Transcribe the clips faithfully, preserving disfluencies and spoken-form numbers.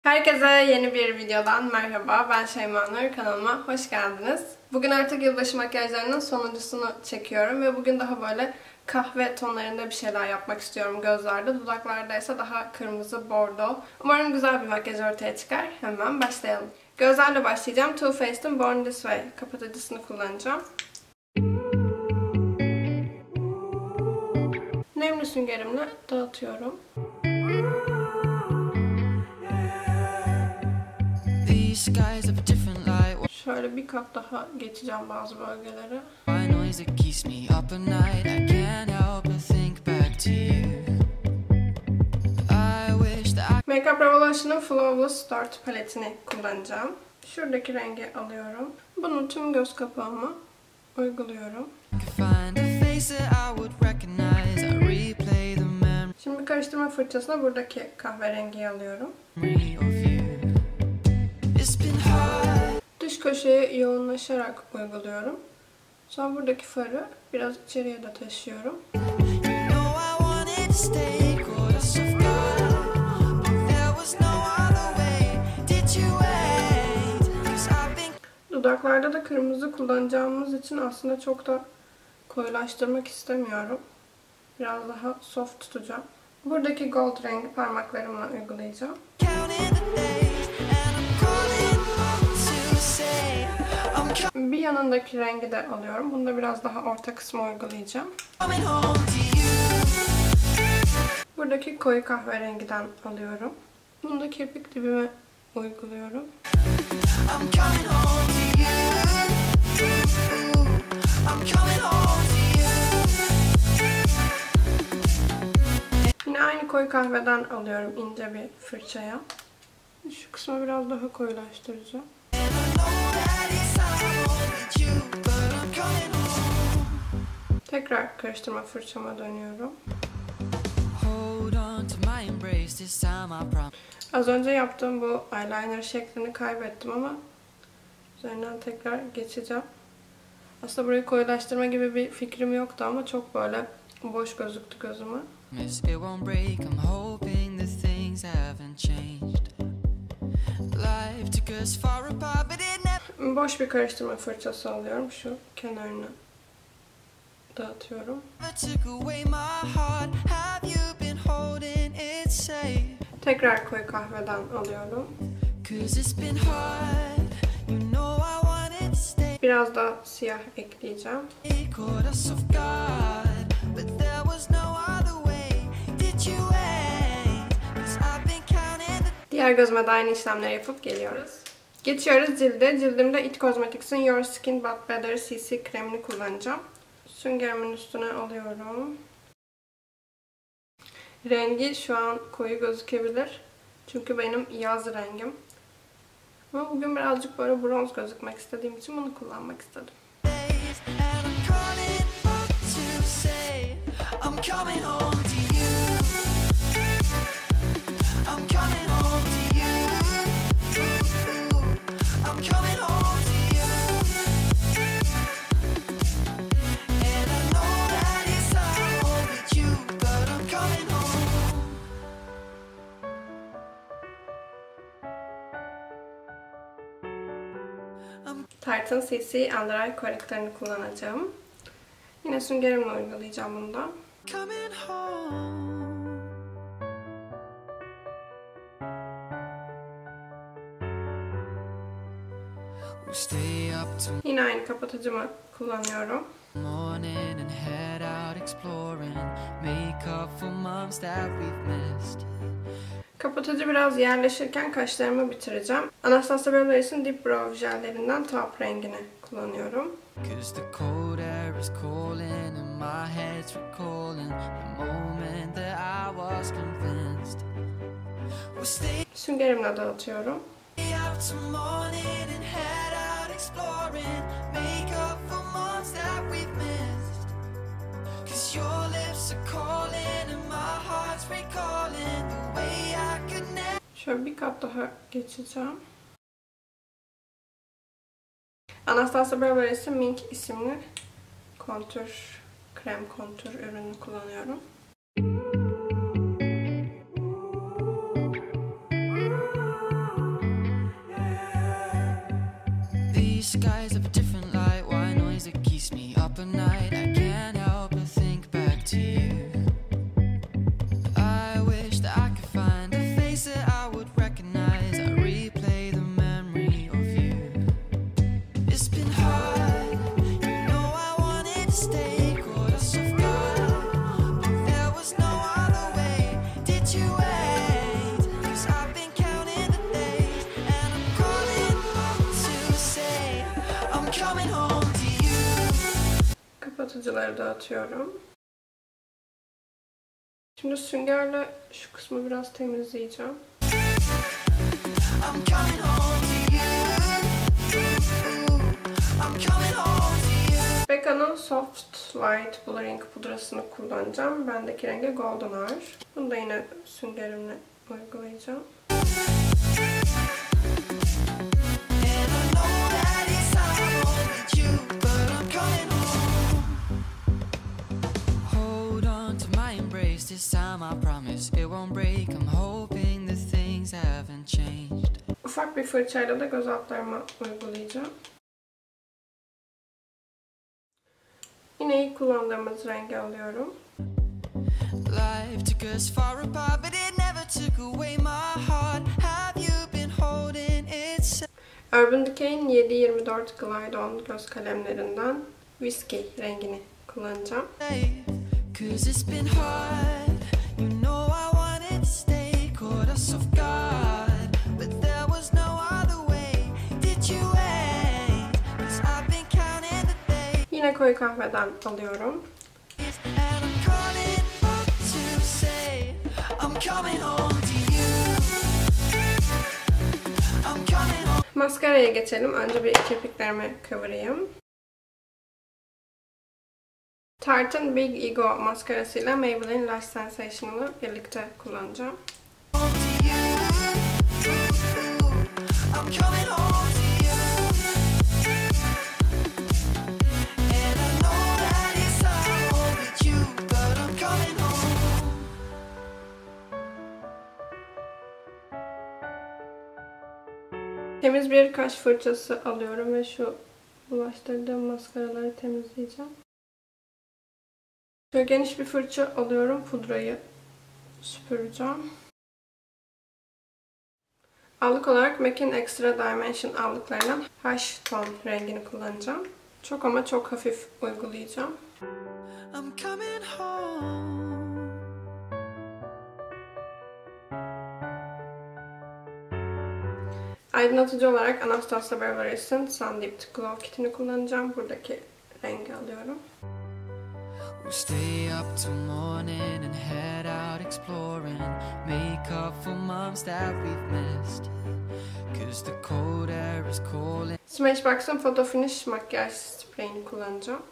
Herkese yeni bir videodan merhaba. Ben Şeyma Nur. Kanalıma hoş geldiniz. Bugün artık yılbaşı makyajlarının sonuncusunu çekiyorum ve bugün daha böyle kahve tonlarında bir şeyler yapmak istiyorum gözlerde. Dudaklarda ise daha kırmızı bordo. Umarım güzel bir makyaj ortaya çıkar. Hemen başlayalım. Gözlerle başlayacağım. Too Faced'in Born This Way kapatıcısını kullanacağım. Nemli süngerimle dağıtıyorum. Şöyle bir kat daha geçeceğim bazı bölgelere. Makeup Revolution'ın Flawless Start paletini kullanacağım. Şuradaki rengi alıyorum. Bunu tüm göz kapağıma uyguluyorum. Şimdi karıştırma fırçasına buradaki kahverengiyi alıyorum. Dış köşeye yoğunlaşarak uyguluyorum. Sonra buradaki farı biraz içeriye de taşıyorum. Dudaklarda da kırmızı kullanacağımız için aslında çok da koyulaştırmak istemiyorum. Biraz daha soft tutacağım. Buradaki gold rengi parmaklarımla uygulayacağım. Bir yanındaki rengi de alıyorum. Bunu da biraz daha orta kısma uygulayacağım. Buradaki koyu kahverengiden alıyorum. Bunu da kirpik dibime uyguluyorum. Yine aynı koyu kahveden alıyorum ince bir fırçaya. Şu kısmı biraz daha koyulaştıracağım. Tekrar karıştırma fırçama dönüyorum. Az önce yaptığım bu eyeliner şeklini kaybettim ama üzerinden tekrar geçeceğim. Aslında burayı koyulaştırma gibi bir fikrim yoktu ama çok böyle boş gözüktü gözüme. Boş bir karıştırma fırçası alıyorum. Şu kenarını dağıtıyorum. Tekrar koyu kahveden alıyorum. Biraz da siyah ekleyeceğim. Diğer gözüme de aynı işlemleri yapıp geliyoruz. Geçiyoruz cilde. Cildimde It Cosmetics'in Your Skin But Better C C kremini kullanacağım. Süngerimin üstüne alıyorum. Rengi şu an koyu gözükebilir. Çünkü benim yaz rengim. Ama bugün birazcık böyle bronz gözükmek istediğim için bunu kullanmak istedim. Tarte'ın C C Under Eye korektörünü kullanacağım. Yine süngerimle uygulayacağım bunu da. Yine aynı kapatıcımı kullanıyorum. Kapatıcı biraz yerleşirken kaşlarımı bitireceğim. Anastasia Beverly's'in Deep Brow jellerinden taupe rengini kullanıyorum. Süngerimle dağıtıyorum. Şöyle bir kat daha geçeceğim. Anastasia Beverly's'in Mink isimli kontür, krem kontür ürünü kullanıyorum. These skies have a different light, white noise that keeps me up at night. I can't help but think back to you. I wish that I could find a face that I would recognize. I replay the memory of you. It's been hard, you know I wanted to stay, caught us off guard, but there was no other way. Did you wait? 'Cause I've been counting the days, and I'm calling up to say I'm coming home to you. Kapatıcıları dağıtıyorum. Şimdi süngerle şu kısmı biraz temizleyeceğim. I'm coming home to you. I'm coming home to you. Becca'nın Soft Light Blurring pudrasını kullanacağım. Bendeki rengi Golden Hour. Bunu da yine süngerimle uygulayacağım. And I know that it's hard with you, but I'm coming home. Hold on to my embrace this time, I promise it won't break. I'm hoping that things haven't changed. Ufak bir fırçayla da göz altlarıma uygulayacağım. Yine ilk kullandığımız rengi alıyorum. Life took us far apart, but it never took away my heart. Have you been holding it? Urban Decay'in yedi yirmi dört Glide On göz kalemlerinden Whiskey rengini kullanacağım. Cause it's been hard, you know I wanted to stay, caught us off guard, but there was no other way. Did you wait? 'Cause I've been counting the days. Yine koyu kahveden alıyorum. And I'm calling up to say I'm coming home to you. I'm coming home. Maskaraya geçelim. Önce bir kirpiklerimi kıvırayım. Tarte'ın Big Ego maskarasıyla Maybelline Lash Sensational'ı birlikte kullanacağım. To you. I'm coming home to you. And I know that it's hard with you, but I'm coming home. Temiz bir kaş fırçası alıyorum ve şu bulaştırdığım maskaraları temizleyeceğim. Şöyle geniş bir fırça alıyorum. Pudrayı süpüreceğim. Allık olarak M A C'in Extra Dimension allıklarından Hash Tone rengini kullanacağım. Çok ama çok hafif uygulayacağım. I'm coming home. Aydınlatıcı olarak Anastasia Beverly's'in Sun Dipped Glow Kit'ini kullanacağım. Buradaki rengi alıyorum. We'll stay up till morning and head out exploring. Make up for months that we've missed. 'Cause the cold air is calling. Smashbox'ın Photo Finish makyaj spreyini kullanacağım.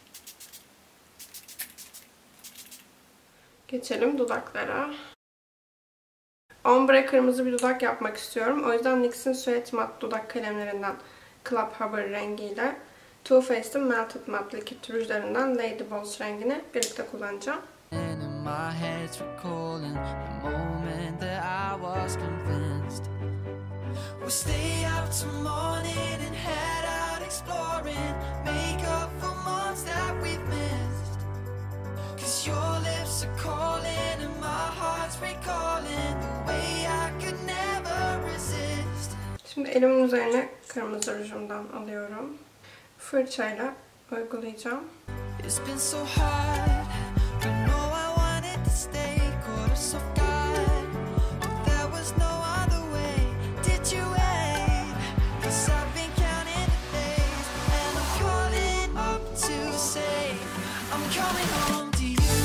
Geçelim dudaklara. Ombre kırmızı bir dudak yapmak istiyorum. O yüzden N Y X'in Suede Matte dudak kalemlerinden Club Harbor rengiyle Too Faced'in Melted Matte Liquid rujlarından Lady Boss rengini birlikte kullanacağım. And in my head's recalling the moment that I was convinced. We'll stay out till morning and head out exploring. Make up for months that we've missed. 'Cause your lips are calling and my heart's recalling the way I could never resist. Şimdi elimin üzerine kırmızı rujumdan alıyorum. Fırçayla uygulayacağım. It's been so hard, but no, I wanted to stay, caught us off guard, but there was no other way. Did you wait? 'Cause I've been counting the days, and I'm calling up to say I'm coming home to you.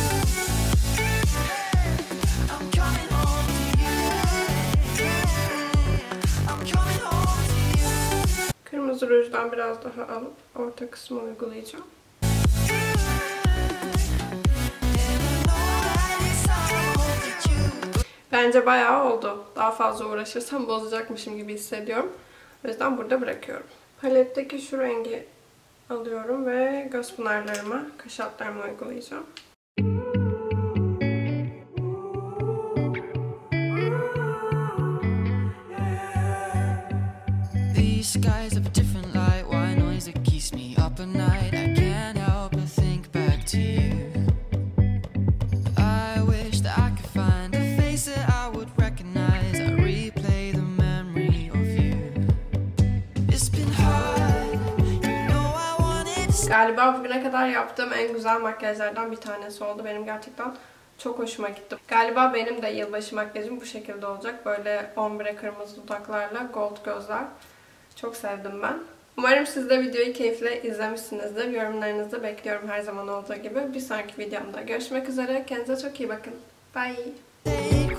I'm coming home to you. I'm coming home to you. Kırmızı rujdan biraz daha alıp orta kısmı uygulayacağım. Bence bayağı oldu. Daha fazla uğraşırsam bozacakmışım gibi hissediyorum. O yüzden burada bırakıyorum. Paletteki şu rengi alıyorum ve göz pınarlarıma, kaş altlarıma uygulayacağım. These skies have a different light. keeps me up at night. I can't help but think back to you. I wish that I could find a face that I would recognize. I replay the memory of you. It's been hard, you know I wanted to stay. Galiba bugüne kadar yaptığım en güzel makyajlardan bir tanesi oldu. Benim gerçekten çok hoşuma gitti. Galiba benim de yılbaşı makyajım bu şekilde olacak. Böyle ombre kırmızı dudaklarla gold gözler. Çok sevdim ben. Umarım siz de videoyu keyifle izlemişsinizdir. Yorumlarınızı bekliyorum her zaman olduğu gibi. Bir sonraki videomda görüşmek üzere. Kendinize çok iyi bakın. Bye.